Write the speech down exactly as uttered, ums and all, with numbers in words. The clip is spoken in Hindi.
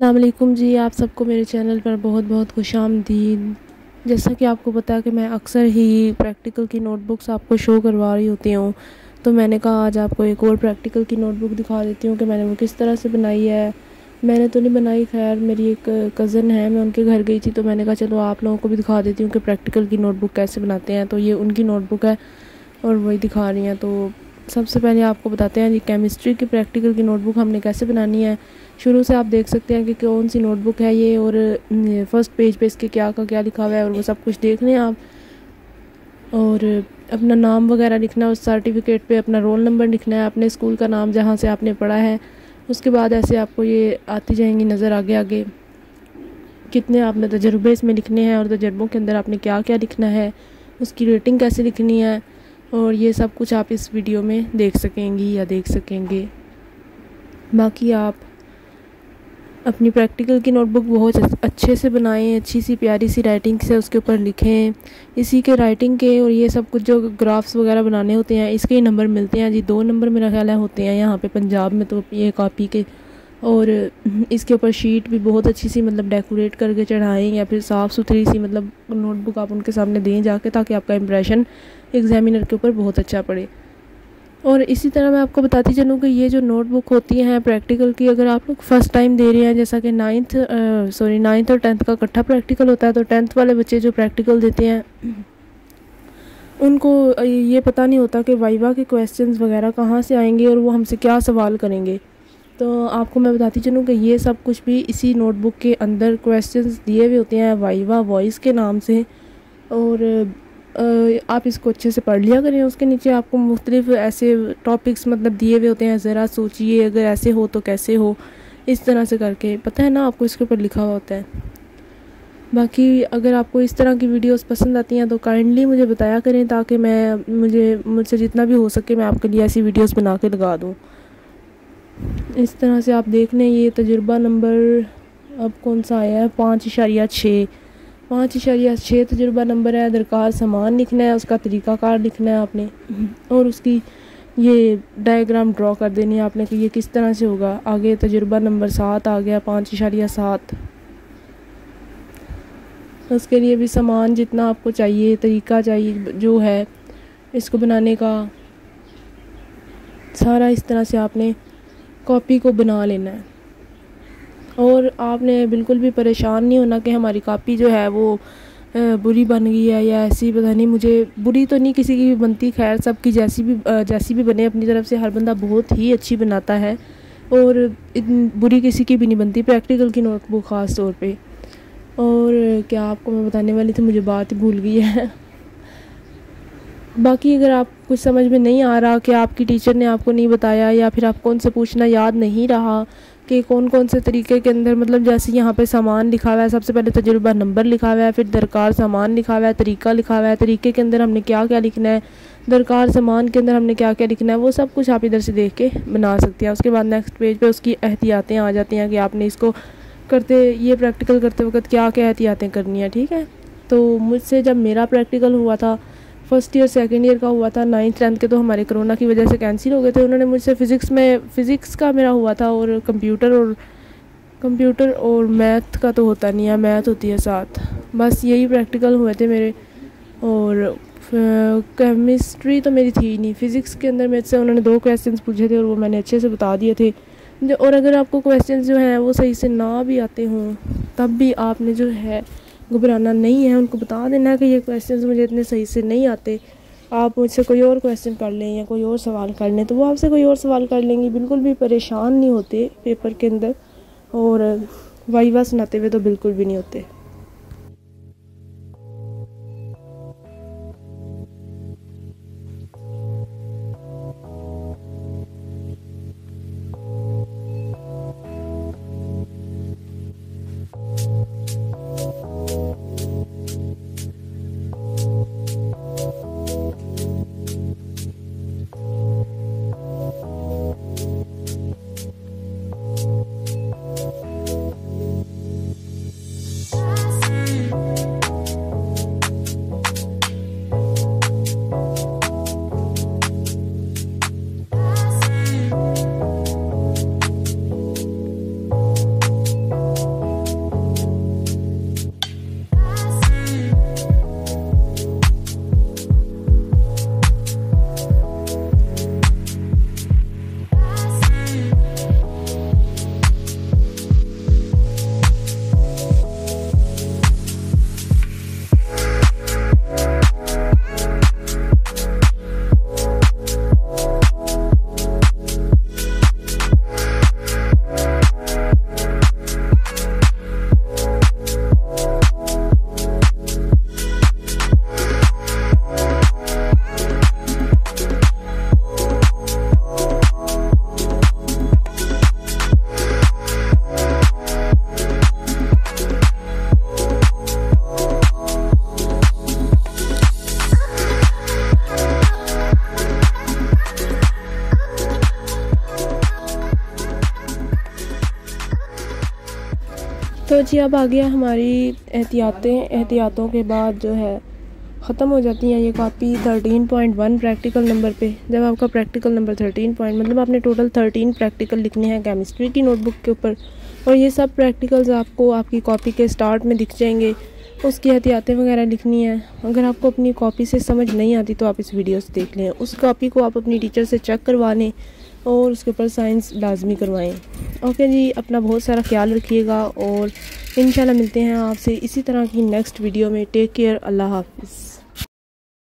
अस्सलाम वालेकुम जी, आप सबको मेरे चैनल पर बहुत बहुत खुशामदीद। जैसा कि आपको पता है कि मैं अक्सर ही प्रैक्टिकल की नोटबुक्स आपको शो करवा रही होती हूँ, तो मैंने कहा आज आपको एक और प्रैक्टिकल की नोटबुक दिखा देती हूँ कि मैंने वो किस तरह से बनाई है। मैंने तो नहीं बनाई, खैर मेरी एक कज़न है, मैं उनके घर गई थी तो मैंने कहा चलो आप लोगों को भी दिखा देती हूँ कि प्रैक्टिकल की नोटबुक कैसे बनाते हैं। तो ये उनकी नोटबुक है और वही दिखा रही हैं। तो सबसे पहले आपको बताते हैं जी केमिस्ट्री की प्रैक्टिकल की नोटबुक हमने कैसे बनानी है। शुरू से आप देख सकते हैं कि कौन सी नोटबुक है ये और फर्स्ट पेज पे इसके क्या का क्या लिखा हुआ है और वो सब कुछ देख लें आप। और अपना नाम वगैरह लिखना है, उस सर्टिफिकेट पे अपना रोल नंबर लिखना है, अपने स्कूल का नाम जहाँ से आपने पढ़ा है। उसके बाद ऐसे आपको ये आती जाएंगी नज़र आगे आगे कितने आपने तजुर्बे इसमें लिखने हैं और तजुर्बों के अंदर आपने क्या क्या लिखना है, उसकी रेटिंग कैसे लिखनी है, और ये सब कुछ आप इस वीडियो में देख सकेंगी या देख सकेंगे। बाकी आप अपनी प्रैक्टिकल की नोटबुक बहुत अच्छे से बनाएं, अच्छी सी प्यारी सी राइटिंग से उसके ऊपर लिखें। इसी के राइटिंग के और ये सब कुछ जो ग्राफ्स वगैरह बनाने होते हैं इसके ही नंबर मिलते हैं जी, दो नंबर मेरा ख्याल है होते हैं यहाँ पे पंजाब में तो ये कॉपी के। और इसके ऊपर शीट भी बहुत अच्छी सी मतलब डेकोरेट करके चढ़ाएं या फिर साफ़ सुथरी सी मतलब नोटबुक आप उनके सामने दें जाके, ताकि आपका इंप्रेशन एग्जामिनर के ऊपर बहुत अच्छा पड़े। और इसी तरह मैं आपको बताती चलूँ कि ये जो नोटबुक होती हैं प्रैक्टिकल की, अगर आप लोग फर्स्ट टाइम दे रहे हैं, जैसा कि नाइन्थ सॉरी नाइन्थ और टेंथ का इकट्ठा प्रैक्टिकल होता है, तो टेंथ वाले बच्चे जो प्रैक्टिकल देते हैं उनको ये पता नहीं होता कि वाइवा के क्वेश्चंस वगैरह कहाँ से आएंगे और वो हमसे क्या सवाल करेंगे। तो आपको मैं बताती चलूँ कि ये सब कुछ भी इसी नोटबुक के अंदर क्वेश्चंस दिए हुए होते हैं वाइवा वॉइस के नाम से। और आप इसको अच्छे से पढ़ लिया करें। उसके नीचे आपको मुख्तलिफ ऐसे टॉपिक्स मतलब दिए हुए होते हैं, ज़रा सोचिए अगर ऐसे हो तो कैसे हो, इस तरह से करके पता है ना आपको इसके ऊपर लिखा हुआ होता है। बाकी अगर आपको इस तरह की वीडियोस पसंद आती हैं तो काइंडली मुझे बताया करें, ताकि मैं मुझे मुझसे जितना भी हो सके मैं आपके लिए ऐसी वीडियोस बना के लगा दूँ। इस तरह से आप देख लें। ये तजुर्बा नंबर अब कौन सा आया है, पाँच इशारिया छः पाँच इशारिया छः तजुर्बा नंबर है। दरकार सामान लिखना है, उसका तरीक़ाकार लिखना है आपने, और उसकी ये डायग्राम ड्रॉ कर देनी है आपने कि ये किस तरह से होगा। आगे तजुर्बा नंबर सात आ गया, पाँच इशारिया सात। उसके लिए भी सामान जितना आपको चाहिए, तरीका चाहिए जो है इसको बनाने का, सारा इस तरह से आपने कॉपी को बना लेना है। और आपने बिल्कुल भी परेशान नहीं होना कि हमारी कॉपी जो है वो बुरी बन गई है या ऐसी, पता नहीं मुझे बुरी तो नहीं किसी की भी बनती, खैर सबकी जैसी भी जैसी भी बने अपनी तरफ से हर बंदा बहुत ही अच्छी बनाता है और बुरी किसी की भी नहीं बनती, प्रैक्टिकल की नोटबुक ख़ास तौर पे। और क्या आपको मैं बताने वाली थी, मुझे बात ही भूल गई है। बाकी अगर आप कुछ समझ में नहीं आ रहा कि आपकी टीचर ने आपको नहीं बताया या फिर आपको उनसे पूछना याद नहीं रहा कि कौन कौन से तरीके के अंदर, मतलब जैसे यहाँ पे सामान लिखा हुआ है, सबसे पहले तजुर्बा नंबर लिखा हुआ है, फिर दरकार सामान लिखा हुआ है, तरीका लिखा हुआ है, तरीके के अंदर हमने क्या क्या लिखना है, दरकार सामान के अंदर हमने क्या क्या लिखना है, वो सब कुछ आप इधर से देख के बना सकते हैं। उसके बाद नेक्स्ट पेज पे उसकी एहतियातें आ जाती हैं कि आपने इसको करते ये प्रैक्टिकल करते वक्त क्या क्या एहतियातें करनी है, ठीक है। तो मुझसे जब मेरा प्रैक्टिकल हुआ था फर्स्ट ईयर सेकंड ईयर का हुआ था, नाइन्थ टेंथ के तो हमारे कोरोना की वजह से कैंसिल हो गए थे। उन्होंने मुझसे फ़िज़िक्स में फ़िज़िक्स का मेरा हुआ था और कंप्यूटर और कंप्यूटर और मैथ का तो होता नहीं है, मैथ होती है साथ, बस यही प्रैक्टिकल हुए थे मेरे। और केमिस्ट्री तो मेरी थी नहीं। फ़िज़िक्स के अंदर मेरे से उन्होंने दो क्वेश्चंस पूछे थे और वो मैंने अच्छे से बता दिए थे। और अगर आपको क्वेश्चंस जो हैं वो सही से ना भी आते हों तब भी आपने जो है घबराना नहीं है, उनको बता देना है कि ये क्वेश्चंस मुझे इतने सही से नहीं आते, आप मुझसे कोई और क्वेश्चन कर लें या कोई और सवाल कर लें, तो वो आपसे कोई और सवाल कर लेंगी। बिल्कुल भी परेशान नहीं होते पेपर के अंदर, और वाइवा सुनाते हुए तो बिल्कुल भी नहीं होते। तो जी अब आ गया हमारी एहतियातें। एहतियातों के बाद जो है ख़त्म हो जाती हैं ये copy thirteen point one practical number पे। जब आपका प्रैक्टिकल नंबर थर्टीन पॉइंट मतलब आपने टोटल थर्टीन प्रैक्टिकल लिखने हैं केमिस्ट्री की नोटबुक के ऊपर, और ये सब प्रैक्टिकल्स आपको आपकी कॉपी के स्टार्ट में दिख जाएंगे। उसकी एहतियातें वगैरह लिखनी है। अगर आपको अपनी कॉपी से समझ नहीं आती तो आप इस वीडियो से देख लें। उस कॉपी को आप अपनी टीचर से चेक करवा लें और उसके ऊपर साइंस लाजमी करवाएं। ओके जी, अपना बहुत सारा ख्याल रखिएगा और इंशाल्लाह मिलते हैं आपसे इसी तरह की नेक्स्ट वीडियो में। टेक केयर, अल्लाह हाफिज़।